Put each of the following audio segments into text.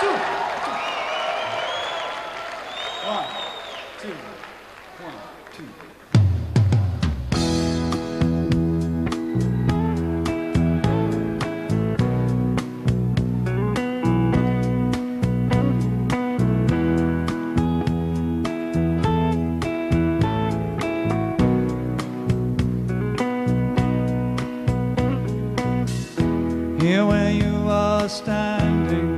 Here where you are standing,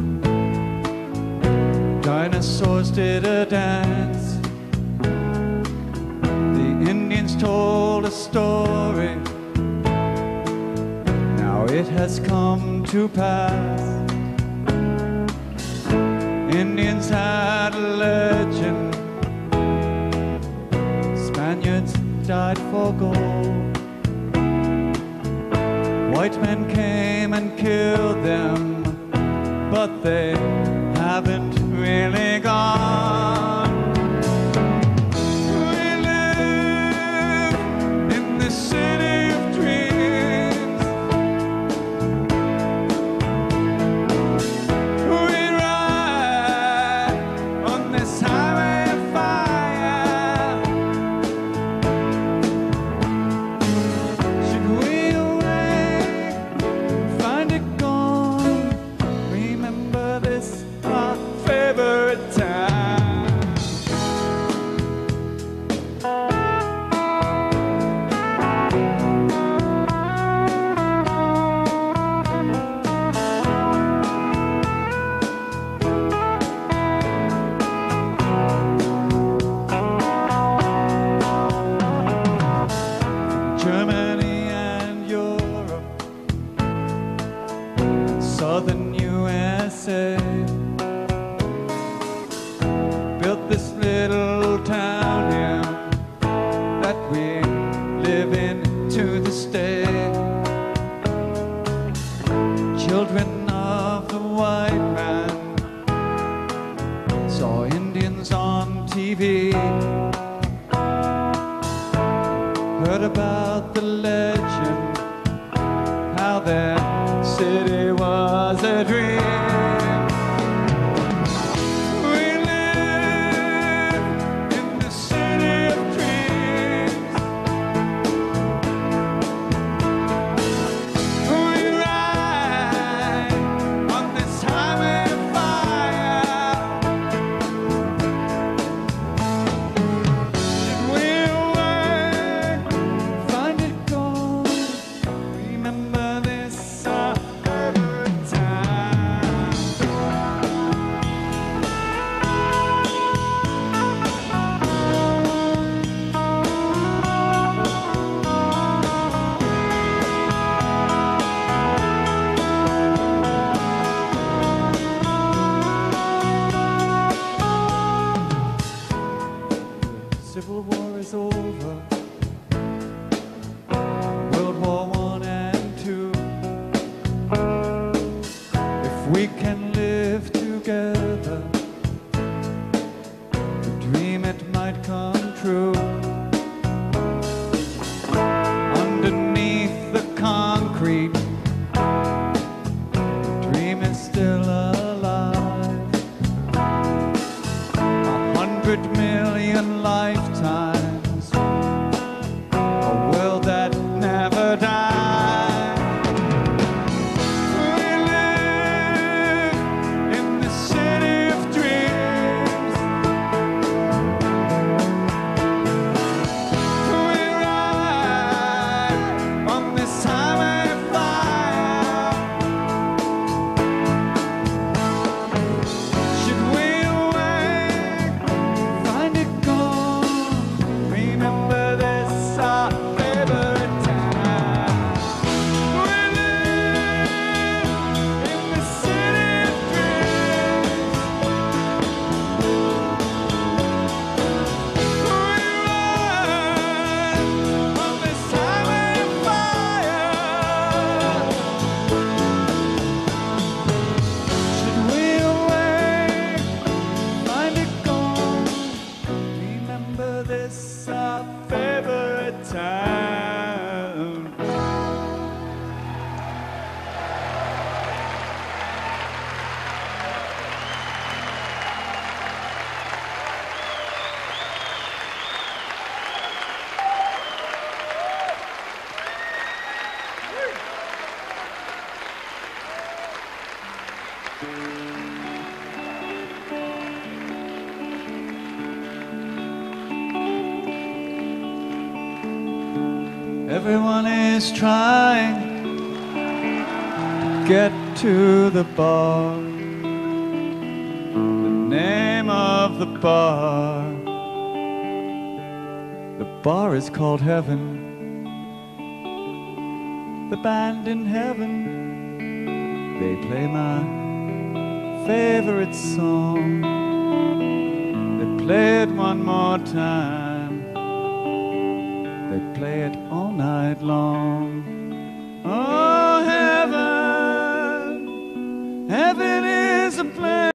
dinosaurs did a dance. The Indians told a story, now it has come to pass. Indians had a legend, Spaniards died for gold. White men came and killed them, but they haven't really gone. We live in the city of dreams. We ride on this highway of fire. Should we find it gone? Remember this, our favorite time. Germany and Europe, southern USA, built this little town here that we live in to this day. Children of the white man saw Indians on TV, heard about the legend, how their city was a dream. We live in the city of dreams. We ride on this highway of fire. Should we awake, find it gone? Remember this, our favorite time. Civil War is over, World War I and II. If we can live together, the dream it might come true. Underneath the concrete, the dream is still alive. 100 million lifetimes, a world that never dies. We live Everyone is trying to get to the bar. The name of the bar is called Heaven. The band in heaven, they play my favorite song. They play it one more time. They play it all night long. Oh, heaven, heaven is a place